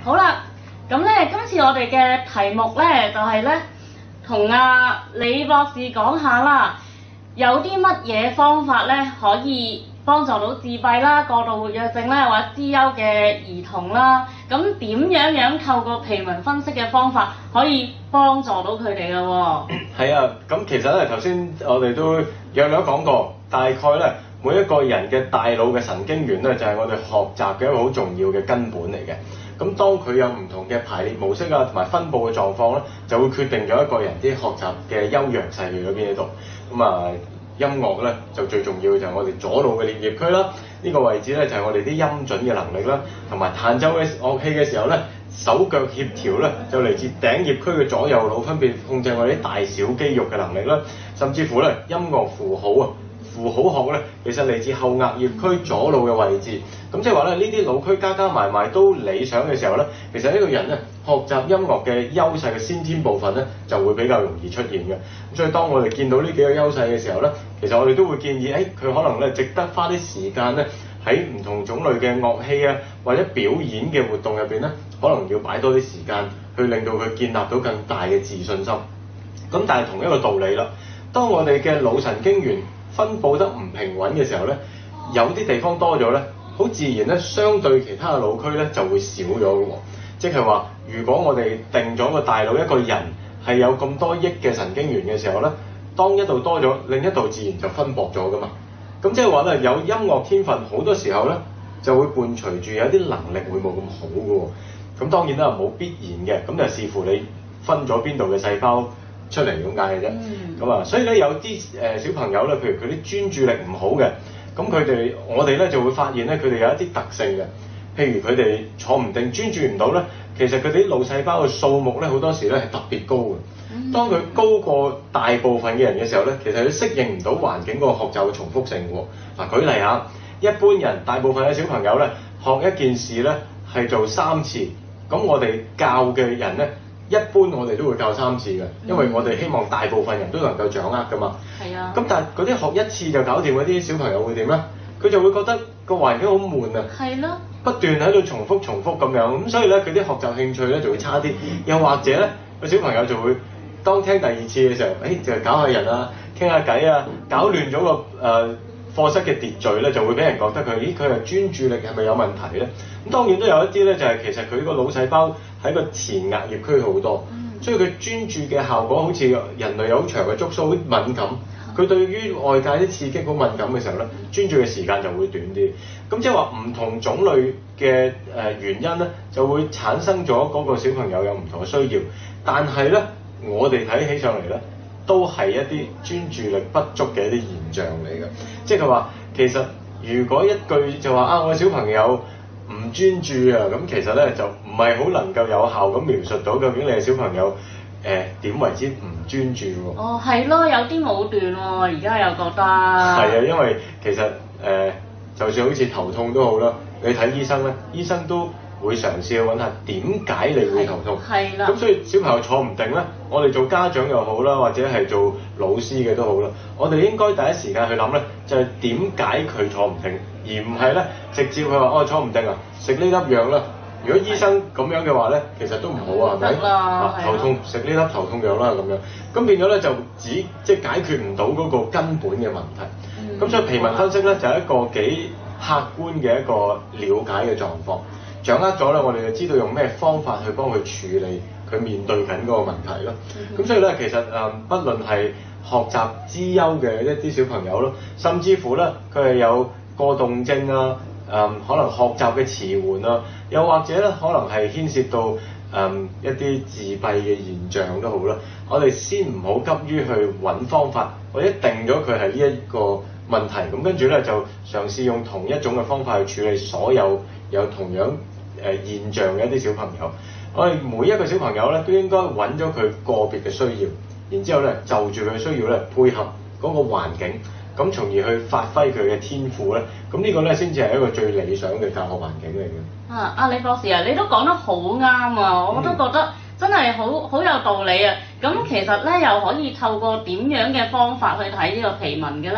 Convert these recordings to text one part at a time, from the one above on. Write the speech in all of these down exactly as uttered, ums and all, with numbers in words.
好啦，咁咧今次我哋嘅題目咧就係咧同阿李博士講下啦，有啲乜嘢方法咧可以幫助到自閉啦、過度活躍症咧或者資優嘅兒童啦，咁點樣樣透過皮紋分析嘅方法可以幫助到佢哋嘅喎？ 係啊，咁其實咧頭先我哋都約略講過，大概咧每一個人嘅大腦嘅神經元咧就係我哋學習嘅一個好重要嘅根本嚟嘅。咁當佢有唔同嘅排列模式啊，同埋分佈嘅狀況咧，就會決定咗一個人啲學習嘅優弱勢去咗邊一度。咁啊，音樂咧就最重要嘅就係我哋左腦嘅顳葉區啦，呢、這個位置咧就係我哋啲音準嘅能力啦，同埋彈奏嘅樂器嘅時候咧，手腳協調咧就嚟自頂葉區嘅左右腦分別控制我哋啲大小肌肉嘅能力啦，甚至乎咧音樂符號啊。符號學咧，其實嚟自後額葉區左腦嘅位置，咁即係話咧，呢啲腦區加加埋埋都理想嘅時候咧，其實呢個人咧學習音樂嘅優勢嘅先天部分咧就會比較容易出現嘅。咁所以當我哋見到呢幾個優勢嘅時候咧，其實我哋都會建議，誒佢可能咧值得花啲時間咧喺唔同種類嘅樂器啊或者表演嘅活動入邊咧，可能要擺多啲時間去令到佢建立到更大嘅自信心。咁但係同一個道理啦，當我哋嘅腦神經元分佈得唔平穩嘅時候咧，有啲地方多咗咧，好自然咧，相對其他嘅腦區咧就會少咗嘅喎。即係話，如果我哋定咗個大腦一個人係有咁多億嘅神經元嘅時候咧，當一度多咗，另一度自然就分薄咗噶嘛。咁即係話咧，有音樂天分好多時候咧，就會伴隨住有啲能力會冇咁好嘅喎。咁當然啦，冇必然嘅，咁就視乎你分咗邊度嘅細胞出嚟咁解嘅啫，咁啊、嗯，所以咧有啲誒、呃、小朋友咧，譬如佢啲專注力唔好嘅，咁佢哋我哋咧就會發現咧，佢哋有一啲特性嘅，譬如佢哋坐唔定、專注唔到咧，其實佢哋啲腦細胞嘅數目咧好多時咧係特別高嘅。嗯、當佢高過大部分嘅人嘅時候咧，其實佢適應唔到環境嗰個學習嘅重複性喎。嗱，舉例下，一般人大部分嘅小朋友咧學一件事咧係做三次，咁我哋教嘅人咧。一般我哋都會教三次嘅，因為我哋希望大部分人都能夠掌握㗎嘛。係啊。咁但係嗰啲學一次就搞掂嗰啲小朋友會點咧？佢就會覺得個環境好悶啊。係咯。不斷喺度重複重複咁樣，咁所以咧佢啲學習興趣咧就會差啲。又或者咧個小朋友就會當聽第二次嘅時候，誒、哎、就係搞下人啊，傾下偈啊，搞亂咗個誒、呃、課室嘅秩序咧，就會俾人覺得佢，咦佢係專注力係咪有問題咧？咁當然都有一啲咧，就係、是、其實佢個腦細胞喺個前額葉區好多，嗯、所以佢專注嘅效果好似人類有好長嘅觸鬚，好敏感。佢對於外界啲刺激好敏感嘅時候咧，專注嘅時間就會短啲。咁即係話唔同種類嘅誒、呃、原因咧，就會產生咗嗰個小朋友有唔同嘅需要。但係咧，我哋睇起上嚟咧，都係一啲專注力不足嘅一啲現象嚟嘅。即係佢話其實如果一句就話啊，我小朋友唔專注啊，咁其實咧就唔係好能夠有效咁描述到究竟你嘅小朋友誒點、呃、為之唔專注喎。 哦，係咯，有啲武斷喎，而家又覺得。係啊，因為其實誒、呃，就算好似頭痛都好啦，你睇醫生咧，醫生都會嘗試去揾下點解你會頭痛。係啦。咁所以小朋友坐唔定咧，我哋做家長又好啦，或者係做老師嘅都好啦，我哋應該第一時間去諗咧，就係點解佢坐唔定，而唔係咧直接佢話哦坐唔定啊，食呢粒藥啦。如果醫生咁樣嘅話咧，其實都唔好啊，係咪？啊，頭痛食呢粒頭痛藥啦咁樣，咁變咗咧就只即係解決唔到嗰個根本嘅問題。咁、嗯、所以皮紋分析咧就係一個幾客觀嘅一個了解嘅狀況，掌握咗咧我哋就知道用咩方法去幫佢處理佢面對緊嗰個問題咯。咁、嗯、所以咧其實誒，不論係學習資優嘅一啲小朋友咯，甚至乎咧佢係有過動症啊。誒、嗯、可能學習嘅遲緩啊，又或者咧可能係牽涉到誒、嗯、一啲自閉嘅現象都好啦。我哋先唔好急於去揾方法，或者定咗佢係呢一個問題，咁跟住咧就嘗試用同一種嘅方法去處理所有有同樣誒、呃、現象嘅一啲小朋友。我哋每一個小朋友咧都應該揾咗佢個別嘅需要，然之後咧就住佢嘅需要咧配合嗰個環境。咁從而去發揮佢嘅天賦咧，咁呢個咧先至係一個最理想嘅教學環境嚟嘅。啊，阿李博士啊，你都講得好啱啊！我都覺得真係好好有道理啊！咁其實咧又可以透過點樣嘅方法去睇呢個皮紋嘅咧？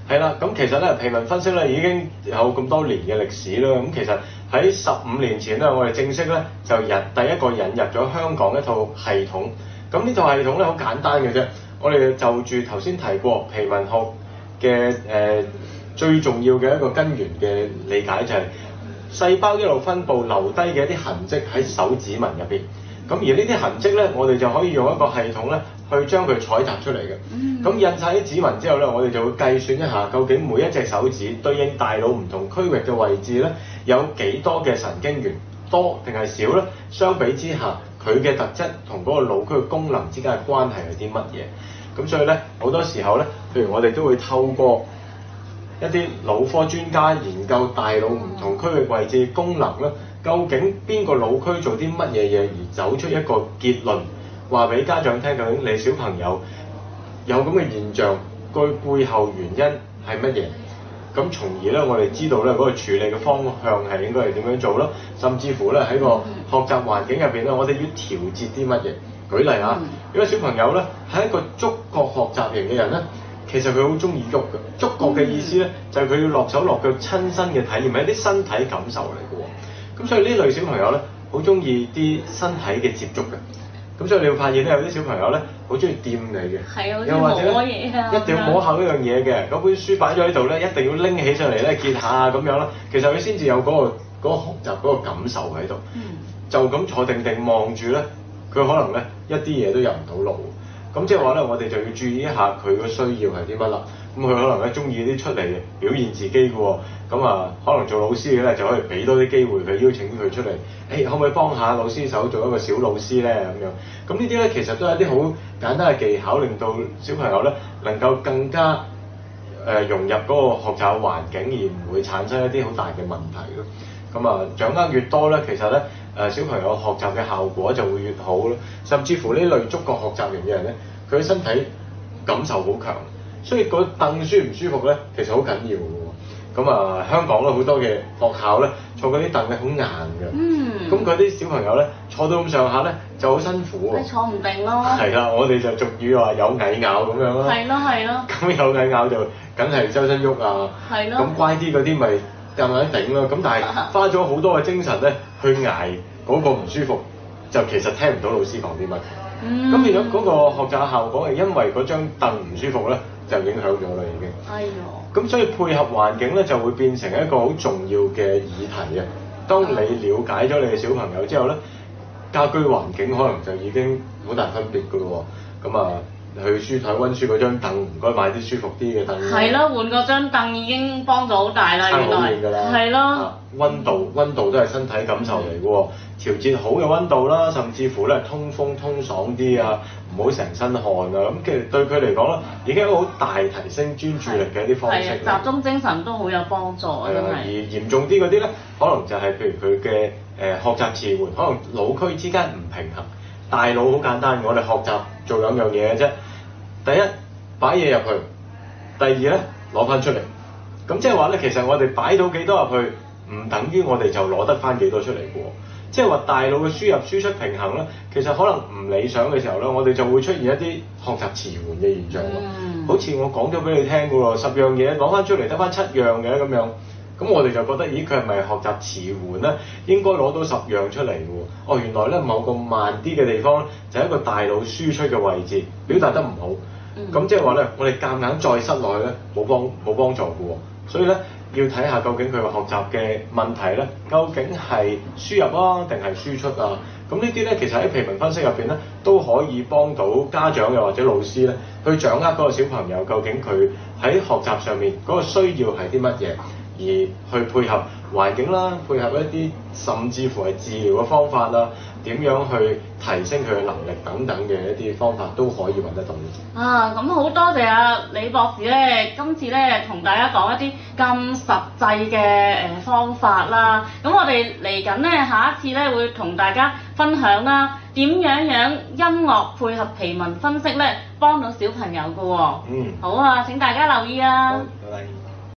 係啦，咁其實咧皮紋分析咧已經有咁多年嘅歷史啦。咁其實喺十五年前咧，我哋正式咧就引第一個引入咗香港一套系統。咁呢套系統咧好簡單嘅啫，我哋就住頭先提過皮紋學嘅誒、呃、最重要嘅一個根源嘅理解就係、是、細胞一路分佈留低嘅一啲痕跡喺手指紋入邊。咁而呢啲痕跡咧，我哋就可以用一個系統咧去將佢採集出嚟嘅。咁、嗯、印晒啲指紋之後咧，我哋就會計算一下究竟每一隻手指對應大腦唔同區域嘅位置咧，有幾多嘅神經元，多定係少咧？相比之下，佢嘅特質同嗰個腦區嘅功能之間嘅關係係啲乜嘢？咁所以咧，好多時候咧，譬如我哋都會透過一啲腦科專家研究大腦唔同區域位置嘅功能咧。究竟邊個腦區做啲乜嘢嘢而走出一個結論，話俾家長聽，究竟你小朋友有咁嘅現象，佢背後原因係乜嘢？咁從而咧，我哋知道咧嗰個處理嘅方向係應該係點樣做咯，甚至乎咧喺個學習環境入邊咧，我哋要調節啲乜嘢？舉例啊，如果小朋友咧係一個觸覺學習型嘅人咧，其實佢好中意喐嘅，觸覺嘅意思咧就係佢要落手落腳親身嘅體驗，係一啲身體感受嚟嘅喎。咁所以呢類小朋友咧，好中意啲身體嘅接觸嘅。咁所以你會發現咧，有啲小朋友咧，好中意掂你嘅，又或者咧，一定要摸下嗰樣嘢嘅。嗰本書擺咗喺度咧，一定要拎起上嚟咧，揭下咁樣啦。其實佢先至有嗰個嗰個學習嗰個感受喺度。嗯、就咁坐定定望住咧，佢可能咧一啲嘢都入唔到腦。咁即係話咧，我哋就要注意一下佢個需要係啲乜啦。咁佢可能咧中意啲出嚟表現自己嘅喎，咁啊可能做老師嘅咧就可以俾多啲機會佢，邀請佢出嚟，誒、欸、可唔可以幫下老師手做一個小老師咧咁樣？咁呢啲咧其實都係一啲好簡單嘅技巧，令到小朋友咧能夠更加誒、呃、融入嗰個學習環境，而唔會產生一啲好大嘅問題咯。咁啊掌握越多咧，其實咧誒、呃、小朋友學習嘅效果就會越好咯。甚至乎呢類觸覺學習型嘅人咧，佢嘅身體感受好強。所以個凳舒唔舒服咧，其實好緊要嘅喎。咁啊，香港咧好多嘅學校咧，坐嗰啲凳咧好硬嘅。嗯。咁嗰啲小朋友咧，坐到咁上下咧，就好辛苦喎。 坐唔定咯。係啦，我哋就俗語話有蟻咬咁樣啦。係咯係咯。咁有蟻咬就梗係周身喐啊。係咯。咁乖啲嗰啲咪夾硬頂咯。咁但係花咗好多嘅精神咧，去捱嗰個唔舒服，就其實聽唔到老師講啲乜。嗯。咁變咗嗰個學習效果係因為嗰張凳唔舒服咧，就影響咗啦已經。哎呦！咁所以配合環境咧就會變成一個好重要嘅議題啊。當你了解咗你嘅小朋友之後咧，家居環境可能就已經好大分別㗎咯喎。咁啊，去書台溫書嗰張凳，唔該買啲舒服啲嘅凳。係咯，換個張凳已經幫咗好大啦，原來。差好遠㗎啦。係咯。溫度溫度都係身體感受嚟㗎喎。調節好嘅溫度啦，甚至乎咧通風通爽啲啊，唔好成身汗啊，咁其實對佢嚟講咧，已經一個好大提升專注力嘅一啲方式。係集中精神都好有幫助啊，真係。而嚴重啲嗰啲咧，可能就係譬如佢嘅誒學習遲緩，可能腦區之間唔平衡。大腦好簡單，我哋學習做兩樣嘢嘅啫。第一擺嘢入去，第二咧攞翻出嚟。咁即係話咧，其實我哋擺到幾多入去，唔等於我哋就攞得翻幾多出嚟嘅喎。即係話大腦嘅輸入輸出平衡咧，其實可能唔理想嘅時候咧，我哋就會出現一啲學習遲緩嘅現象咯。嗯、好似我講咗俾你聽嘅喎，十樣嘢攞翻出嚟得翻七樣嘅咁樣，咁我哋就覺得，咦佢係咪學習遲緩咧？應該攞到十樣出嚟嘅喎。哦，原來咧某個慢啲嘅地方咧，就係一個大腦輸出嘅位置，表達得唔好。咁、嗯、即係話咧，我哋夾硬再塞落去咧，冇幫冇幫助嘅喎。所以咧。要睇下究竟佢個學習嘅問題咧，究竟係輸入啊定係輸出啊？咁呢啲咧，其實喺皮紋分析入邊咧，都可以幫到家長又或者老師咧，去掌握嗰個小朋友究竟佢喺學習上面嗰個需要係啲乜嘢，而去配合環境啦，配合一啲甚至乎係治療嘅方法啦，點樣去提升佢嘅能力等等嘅一啲方法都可以揾得到嘅。啊，咁好多謝阿李博士咧，今次咧同大家講一啲咁實際嘅誒方法啦。咁我哋嚟緊咧下一次咧會同大家分享啦，點樣樣音樂配合皮紋分析咧幫到小朋友㗎喎。嗯。好啊，請大家留意啊。好，拜拜。